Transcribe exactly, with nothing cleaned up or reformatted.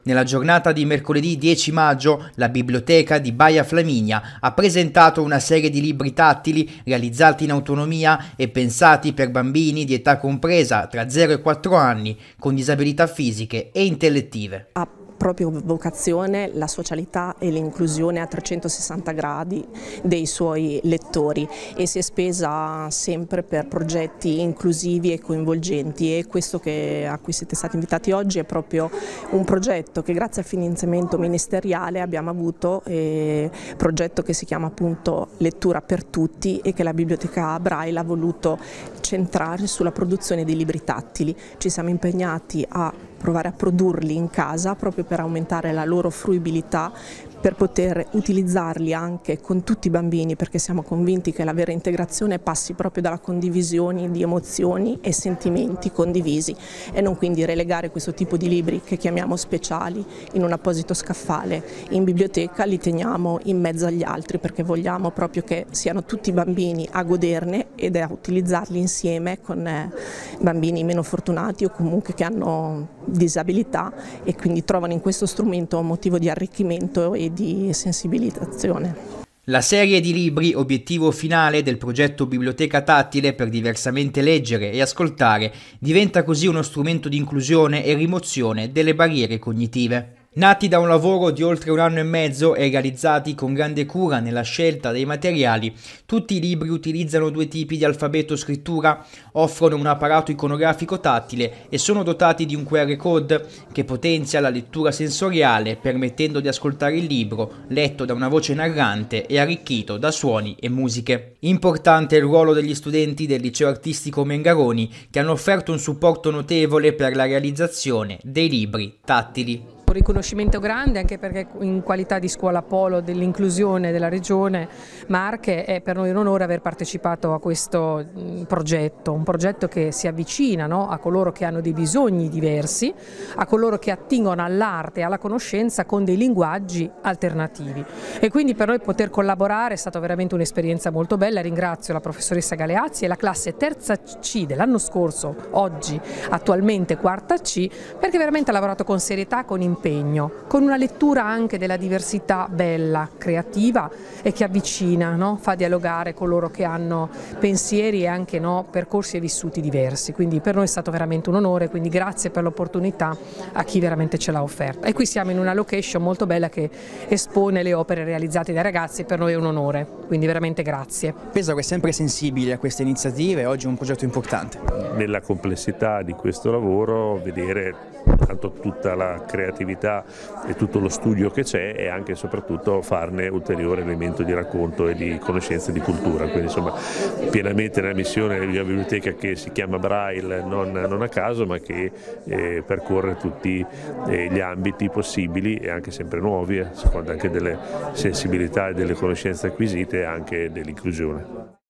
Nella giornata di mercoledì dieci maggio, la biblioteca di Baia Flaminia ha presentato una serie di libri tattili realizzati in autonomia e pensati per bambini di età compresa tra zero e quattro anni con disabilità fisiche e intellettive. Ha proprio vocazione la socialità e l'inclusione a trecentosessanta gradi dei suoi lettori e si è spesa sempre per progetti inclusivi e coinvolgenti, e questo che, a cui siete stati invitati oggi è proprio un progetto che grazie al finanziamento ministeriale abbiamo avuto, eh, progetto che si chiama appunto Lettura per Tutti e che la Biblioteca Braille ha voluto centrare sulla produzione di libri tattili. Ci siamo impegnati a provare a produrli in casa proprio per aumentare la loro fruibilità, per poter utilizzarli anche con tutti i bambini, perché siamo convinti che la vera integrazione passi proprio dalla condivisione di emozioni e sentimenti condivisi e non quindi relegare questo tipo di libri che chiamiamo speciali in un apposito scaffale. In biblioteca li teniamo in mezzo agli altri perché vogliamo proprio che siano tutti i bambini a goderne ed a utilizzarli insieme con bambini meno fortunati o comunque che hanno disabilità e quindi trovano in questo strumento un motivo di arricchimento e di sensibilizzazione. La serie di libri, obiettivo finale del progetto Biblioteca Tattile per diversamente leggere e ascoltare, diventa così uno strumento di inclusione e rimozione delle barriere cognitive. Nati da un lavoro di oltre un anno e mezzo e realizzati con grande cura nella scelta dei materiali, tutti i libri utilizzano due tipi di alfabeto scrittura, offrono un apparato iconografico tattile e sono dotati di un Q R code che potenzia la lettura sensoriale, permettendo di ascoltare il libro letto da una voce narrante e arricchito da suoni e musiche. Importante il ruolo degli studenti del liceo artistico Mengaroni, che hanno offerto un supporto notevole per la realizzazione dei libri tattili. Un riconoscimento grande anche perché in qualità di scuola polo dell'inclusione della regione Marche è per noi un onore aver partecipato a questo progetto, un progetto che si avvicina, no, a coloro che hanno dei bisogni diversi, a coloro che attingono all'arte e alla conoscenza con dei linguaggi alternativi, e quindi per noi poter collaborare è stata veramente un'esperienza molto bella. Ringrazio la professoressa Galeazzi e la classe terza C dell'anno scorso, oggi attualmente quarta C, perché veramente ha lavorato con serietà, con impegno, con una lettura anche della diversità bella, creativa e che avvicina, no? Fa dialogare coloro che hanno pensieri e anche, no, percorsi e vissuti diversi. Quindi per noi è stato veramente un onore, quindi grazie per l'opportunità a chi veramente ce l'ha offerta. E qui siamo in una location molto bella che espone le opere realizzate dai ragazzi, per noi è un onore, quindi veramente grazie. Penso che è sempre sensibile a queste iniziative, oggi è un progetto importante. Nella complessità di questo lavoro vedere tanto tutta la creatività e tutto lo studio che c'è e anche e soprattutto farne ulteriore elemento di racconto e di conoscenza e di cultura, quindi insomma pienamente nella missione di una biblioteca che si chiama Braille non, non a caso, ma che eh, percorre tutti eh, gli ambiti possibili e anche sempre nuovi, a seconda anche delle sensibilità e delle conoscenze acquisite e anche dell'inclusione.